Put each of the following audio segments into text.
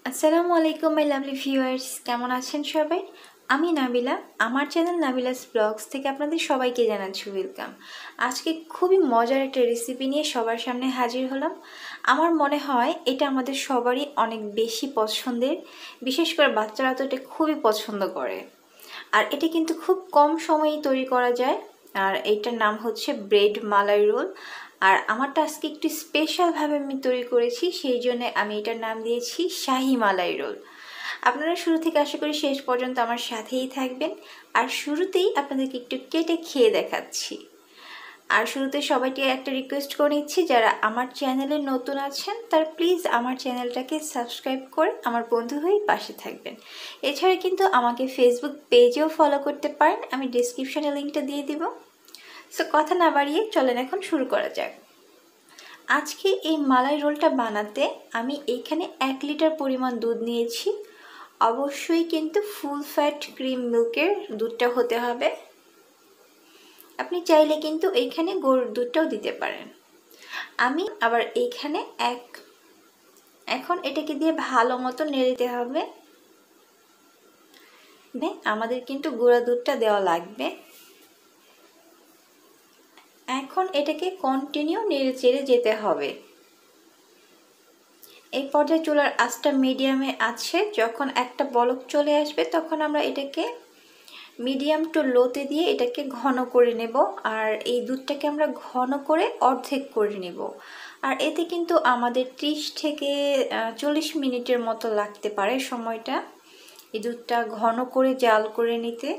আসসালামু আলাইকুম my lovely viewers, কেমন আছেন সবাই? আমি নাবিলা, আমার চ্যানেল নাবিলাস ব্লগস থেকে আপনাদের সবাইকে জানাচ্ছি ওয়েলকাম। আজকে খুবই মজার একটা রেসিপি নিয়ে সবার সামনে হাজির হলাম। আমার মনে হয় এটা আমাদের সবারই অনেক বেশি পছন্দের, বিশেষ করে বাচ্চারা তো এটা খুবই পছন্দ করে। আর এটা কিন্তু খুব কম সময়েই তৈরি করা যায়। আর এইটার নাম হচ্ছে ব্রেড মালাই রোল। আর আমারটা আজকে একটু স্পেশালভাবে আমি তৈরি করেছি, সেই জন্য আমি এটার নাম দিয়েছি শাহি মালাই রোল। আপনারা শুরু থেকে আশা করি শেষ পর্যন্ত আমার সাথেই থাকবেন। আর শুরুতেই আপনাদেরকে একটু কেটে খেয়ে দেখাচ্ছি। আর শুরুতে সবাইকে একটা রিকোয়েস্ট করে নিচ্ছি, যারা আমার চ্যানেলে নতুন আছেন তার প্লিজ আমার চ্যানেলটাকে সাবস্ক্রাইব করে আমার বন্ধু হয়ে পাশে থাকবেন। এছাড়া কিন্তু আমাকে ফেসবুক পেজেও ফলো করতে পারেন, আমি ডিসক্রিপশনে লিঙ্কটা দিয়ে দিব। সো কথা না বাড়িয়ে চলেন এখন শুরু করা যাক। আজকে এই মালাই রোলটা বানাতে আমি এইখানে 1 লিটার পরিমাণ দুধ নিয়েছি। অবশ্যই কিন্তু ফুল ফ্যাট ক্রিম মিল্কের দুধটা হতে হবে। আপনি চাইলে কিন্তু এইখানে গরুর দুধটাও দিতে পারেন। আমি আবার এইখানে এখন এটাকে দিয়ে ভালো মতো নেড়ে দিতে হবে। আমাদের কিন্তু গুঁড়া দুধটা দেওয়া লাগবে। এখন এটাকে কন্টিনিউ নেড়ে চেড়ে যেতে হবে। এই পর্যায়ে চুলার আঁচটা মিডিয়ামে আছে। যখন একটা বলক চলে আসবে তখন আমরা এটাকে মিডিয়াম টু লোতে দিয়ে এটাকে ঘন করে নেব। আর এই দুধটাকে আমরা ঘন করে অর্ধেক করে নেব। আর এতে কিন্তু আমাদের 30 থেকে 40 মিনিটের মতো লাগতে পারে সময়টা, এই দুধটা ঘন করে জাল করে নিতে।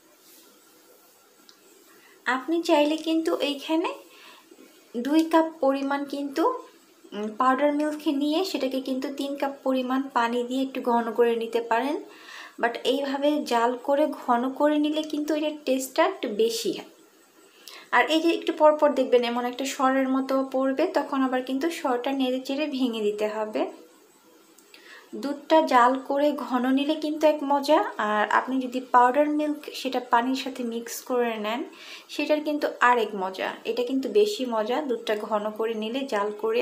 আপনি চাইলে কিন্তু এইখানে 2 কাপ পরিমাণ কিন্তু পাউডার মিল্ক নিয়ে সেটাকে কিন্তু 3 কাপ পরিমাণ পানি দিয়ে একটু ঘন করে নিতে পারেন। বাট এইভাবে জাল করে ঘন করে নিলে কিন্তু এটার টেস্টটা একটু বেশি হয়। আর এই যে একটু পরপর দেখবেন এমন একটা সরের মতো পড়বে, তখন আবার কিন্তু সরটা নেড়ে চেড়ে ভেঙে দিতে হবে। দুধটা জাল করে ঘন নিলে কিন্তু এক মজা, আর আপনি যদি পাউডার মিল্ক সেটা পানির সাথে মিক্স করে নেন সেটার কিন্তু আরেক মজা। এটা কিন্তু বেশি মজা দুধটা ঘন করে নিলে জাল করে।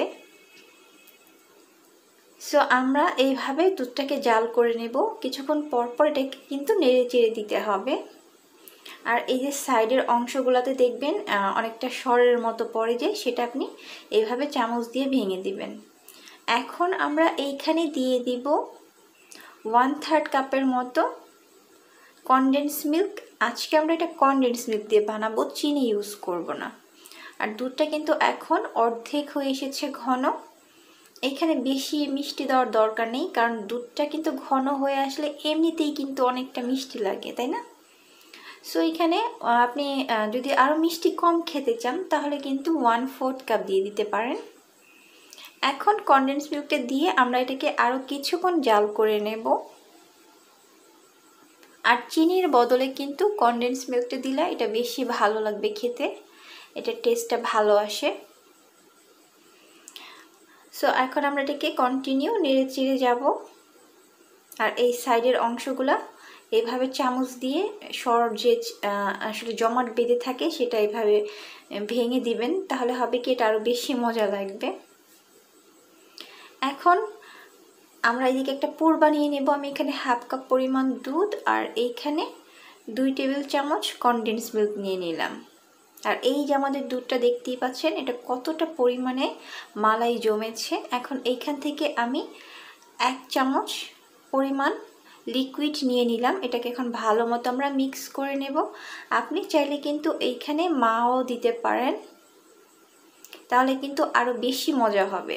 সো আমরা এইভাবে দুধটাকে জাল করে নেব। কিছুক্ষণ পর পর এটাকে কিন্তু নেড়ে চেড়ে দিতে হবে। আর এই যে সাইডের অংশগুলোতে দেখবেন অনেকটা সরের মতো পড়ে যায়, সেটা আপনি এইভাবে চামচ দিয়ে ভেঙে দিবেন। এখন আমরা এইখানে দিয়ে দিব 1/3 কাপের মতো কনডেন্স মিল্ক। আজকে আমরা এটা কনডেন্স মিল্ক দিয়ে বানাবো, চিনি ইউজ করব না। আর দুধটা কিন্তু এখন অর্ধেক হয়ে এসেছে ঘন। এখানে বেশি মিষ্টি দেওয়ার দরকার নেই, কারণ দুধটা কিন্তু ঘন হয়ে আসলে এমনিতেই কিন্তু অনেকটা মিষ্টি লাগে, তাই না? সো এখানে আপনি যদি আরও মিষ্টি কম খেতে চান তাহলে কিন্তু 1/4 কাপ দিয়ে দিতে পারেন। এখন কনডেন্স মিল্কটা দিয়ে আমরা এটাকে আরও কিছুক্ষণ জাল করে নেব। আর চিনির বদলে কিন্তু কনডেন্স মিল্কটা দিলে এটা বেশি ভালো লাগবে খেতে, এটার টেস্টটা ভালো আসে। সো এখন আমরা এটাকে কন্টিনিউ নেড়ে চেড়ে যাব। আর এই সাইডের অংশগুলা এইভাবে চামচ দিয়ে সর যে আসলে জমাট বেঁধে থাকে সেটা এইভাবে ভেঙে দিবেন, তাহলে হবে কি এটা আরও বেশি মজা লাগবে। এখন আমরা এদিকে একটা পুর বানিয়ে নেব। আমি এখানে 1/2 কাপ পরিমাণ দুধ আর এইখানে 2 টেবিল চামচ কনডেন্স মিল্ক নিয়ে নিলাম। আর এই যে আমাদের দুধটা দেখতেই পাচ্ছেন এটা কতটা পরিমাণে মালাই জমেছে। এখন এইখান থেকে আমি 1 চামচ পরিমাণ লিকুইড নিয়ে নিলাম। এটাকে এখন ভালো মতো আমরা মিক্স করে নেব। আপনি চাইলে কিন্তু এইখানে মাও দিতে পারেন, তাহলে কিন্তু আরও বেশি মজা হবে।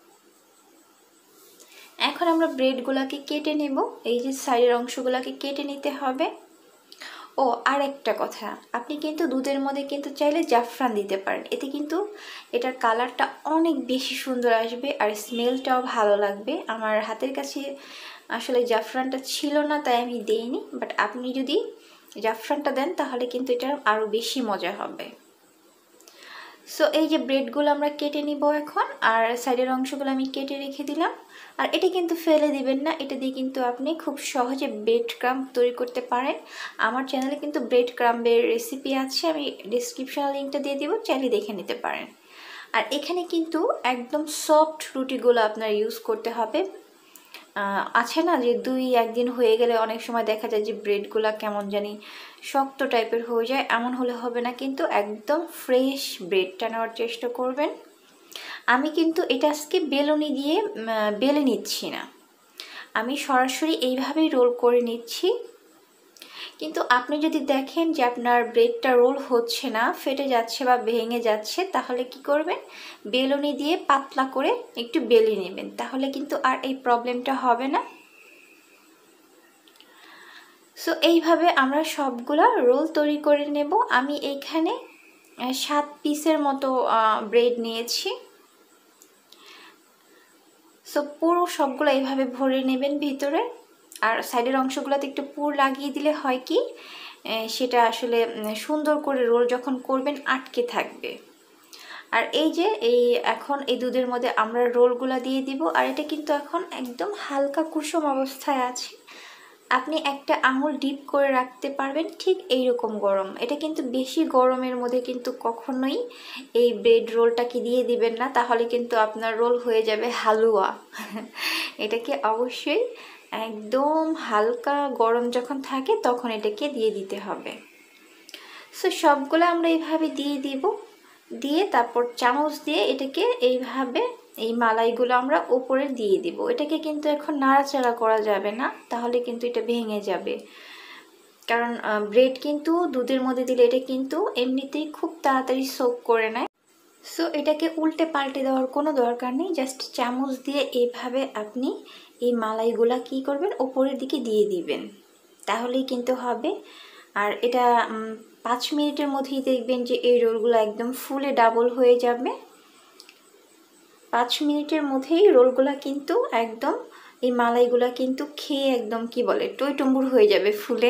এখন আমরা ব্রেডগুলোকে কেটে নেব। এই যে সাইডের অংশগুলোকে কেটে নিতে হবে। ও আর একটা কথা, আপনি কিন্তু দুধের মধ্যে কিন্তু চাইলে জাফরান দিতে পারেন, এতে কিন্তু এটার কালারটা অনেক বেশি সুন্দর আসবে আর স্মেলটাও ভালো লাগবে। আমার হাতের কাছে আসলে জাফরানটা ছিল না তাই আমি দেইনি, বাট আপনি যদি জাফরানটা দেন তাহলে কিন্তু এটা আরও বেশি মজা হবে। সো এই যে ব্রেডগুলো আমরা কেটে নিব এখন, আর সাইডের অংশগুলো আমি কেটে রেখে দিলাম। আর এটা কিন্তু ফেলে দিবেন না, এটা দিয়ে কিন্তু আপনি খুব সহজে ব্রেড ক্রাম্ব তৈরি করতে পারেন। আমার চ্যানেলে কিন্তু ব্রেড ক্রাম্বের রেসিপি আছে, আমি ডিসক্রিপশনে লিঙ্কটা দিয়ে দিব, চাইলে দেখে নিতে পারেন। আর এখানে কিন্তু একদম সফট রুটিগুলো আপনার ইউজ করতে হবে। আছে না যে 2-1 দিন হয়ে গেলে অনেক সময় দেখা যায় যে ব্রেডগুলা কেমন জানি শক্ত টাইপের হয়ে যায়, এমন হলে হবে না, কিন্তু একদম ফ্রেশ ব্রেডটা নেওয়ার চেষ্টা করবেন। আমি কিন্তু এটা আজকে বেলুনি দিয়ে বেলে নিচ্ছি না, আমি সরাসরি এইভাবেই রোল করে নিচ্ছি। কিন্তু আপনি যদি দেখেন যে আপনার ব্রেডটা রোল হচ্ছে না, ফেটে যাচ্ছে বা ভেঙে যাচ্ছে, তাহলে কি করবেন, বেলুনি দিয়ে পাতলা করে একটু বেলে নেবেন, তাহলে কিন্তু আর এই প্রবলেমটা হবে না। সো এইভাবে আমরা সবগুলা রোল তৈরি করে নেব। আমি এইখানে 7 পিসের মতো ব্রেড নিয়েছি। সো পুরো সবগুলো এইভাবে ভরে নেবেন ভিতরে, আর সাইডের অংশগুলোতে একটু পুর লাগিয়ে দিলে হয় কি, সেটা আসলে সুন্দর করে রোল যখন করবেন আটকে থাকবে। আর এই যে এখন এই দুধের মধ্যে আমরা রোলগুলো দিয়ে দিব, আর এটা কিন্তু এখন একদম হালকা কুসুম অবস্থায় আছে। আপনি একটা আঙুল ডিপ করে রাখতে পারবেন ঠিক এইরকম গরম। এটা কিন্তু বেশি গরমের মধ্যে কিন্তু কখনোই এই ব্রেড রোলটাকে দিয়ে দিবেন না, তাহলে কিন্তু আপনার রোল হয়ে যাবে হালুয়া। এটাকে অবশ্যই একদম হালকা গরম যখন থাকে তখন এটাকে দিয়ে দিতে হবে। সো সবগুলো আমরা এইভাবে দিয়ে দিব, দিয়ে তারপর চামচ দিয়ে এটাকে এইভাবে এই মালাইগুলো আমরা উপরে দিয়ে দিব। এটাকে কিন্তু এখন নাড়াচাড়া করা যাবে না, তাহলে কিন্তু এটা ভেঙে যাবে, কারণ ব্রেড কিন্তু দুধের মধ্যে দিলে এটা কিন্তু এমনিতেই খুব তাড়াতাড়ি সোক করে নেয়। সো এটাকে উল্টে পাল্টে দেওয়ার কোনো দরকার নেই, জাস্ট চামচ দিয়ে এইভাবে আপনি এই মালাইগুলা কি করবেন, উপরের দিকে দিয়ে দিবেন, তাহলেই কিন্তু হবে। আর এটা 5 মিনিটের মধ্যেই দেখবেন যে এই রোলগুলো একদম ফুলে ডাবল হয়ে যাবে। 5 মিনিটের মধ্যেই রোলগুলা কিন্তু একদম এই মালাইগুলা কিন্তু খেয়ে একদম কি বলে টইটুম্বুর হয়ে যাবে ফুলে।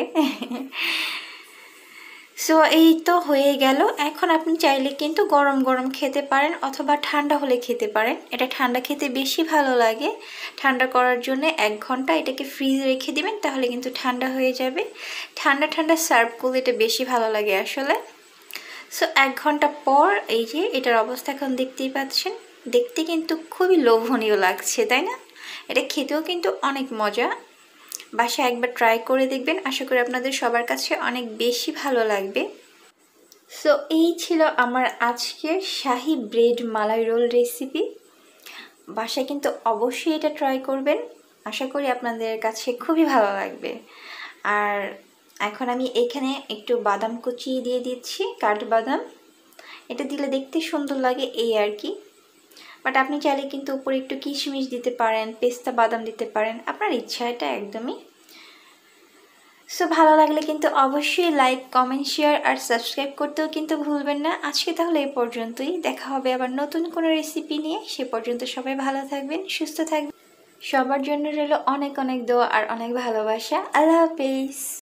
সো এই তো হয়ে গেল। এখন আপনি চাইলে কিন্তু গরম গরম খেতে পারেন অথবা ঠান্ডা হলে খেতে পারেন। এটা ঠান্ডা খেতে বেশি ভালো লাগে। ঠান্ডা করার জন্য 1 ঘন্টা এটাকে ফ্রিজে রেখে দিবেন, তাহলে কিন্তু ঠান্ডা হয়ে যাবে। ঠান্ডা ঠান্ডা সার্ভ করলে এটা বেশি ভালো লাগে আসলে। সো 1 ঘন্টা পর এই যে এটার অবস্থা এখন দেখতেই পাচ্ছেন। দেখতে কিন্তু খুবই লোভনীয় লাগছে, তাই না? এটা খেতেও কিন্তু অনেক মজা। বাসায় একবার ট্রাই করে দেখবেন, আশা করি আপনাদের সবার কাছে অনেক বেশি ভালো লাগবে। সো এই ছিল আমার আজকের shahi bread malai roll recipe. বাসায় কিন্তু অবশ্যই এটা ট্রাই করবেন, আশা করি আপনাদের কাছে খুবই ভালো লাগবে। আর এখন আমি এখানে একটু বাদাম কুচি দিয়ে দিচ্ছি, কাঠবাদাম। এটা দিলে দেখতে সুন্দর লাগে এই আর কি। বাট আপনি চাইলে কিন্তু উপরে একটু কিশমিশ দিতে পারেন, পেস্তা বাদাম দিতে পারেন, আপনার ইচ্ছা, এটা একদমই। সো ভালো লাগলে কিন্তু অবশ্যই লাইক, কমেন্ট, শেয়ার আর সাবস্ক্রাইব করতেও কিন্তু ভুলবেন না। আজকে তাহলে এই পর্যন্তই, দেখা হবে আবার নতুন কোনো রেসিপি নিয়ে। সে পর্যন্ত সবাই ভালো থাকবেন, সুস্থ থাকবেন। সবার জন্য রইল অনেক অনেক দোয়া আর অনেক ভালোবাসা। আল্লাহ হাফেজ।